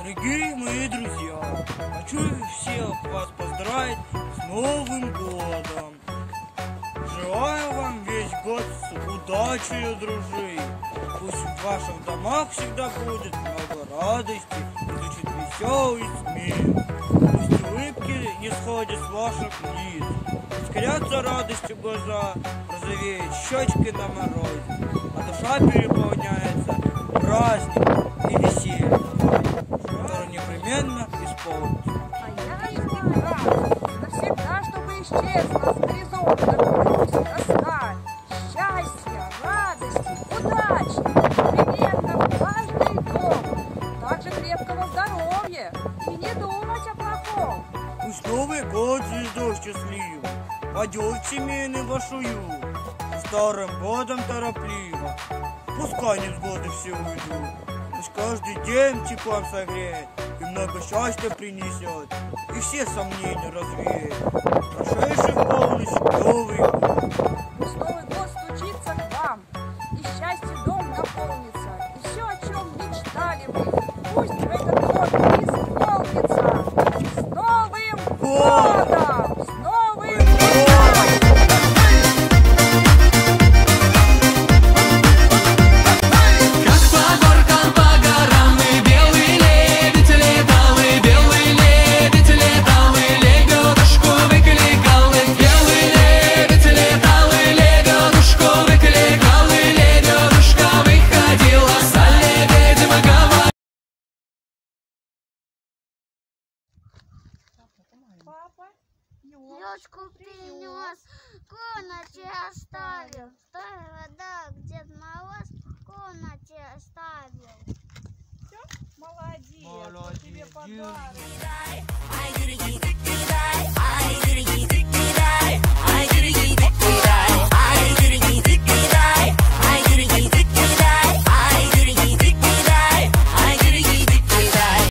Дорогие мои друзья, хочу всех вас поздравить с Новым годом. Желаю вам весь год с удачей, дружи. Пусть в ваших домах всегда будет много радости, звучит веселый смех. Пусть улыбки не сходят с ваших лиц, искрятся радостью глаза, розовеют щечки на морозе, а душа переполняется праздником и весельем, который непременно исполнится. А я знаю, навсегда, чтобы исчезла с горизонта грусть, тоска, счастья, радости, удачи, непременно в каждый дом, также крепкого здоровья и не думать о плохом. Пусть Новый год звездой счастливо падет в семейный вашую, старым годом торопливо, пускай невзгоды все уйдут. Пусть каждый день теплом согреет и много счастья принесет, и все сомнения развеет. Прошедший в полночь Новый год. Пусть Новый год стучится к вам, и счастье дом наполнится, и все, о чем мечтали вы, пусть в этот год исполнится. С Новым годом! С Новым годом! Как по горкам, по горам, и белый лебедь летал, и белый лебедь летал, и лебедушку выкликал, и белый лебедь летал, и лебедушку выкликал, и лебедушка выходила за лебедем говорила. Папа, Ёшку принес, в комнате оставил. Старый вода, Дед Мороз в комнате оставил. молодец, вот тебе подарок.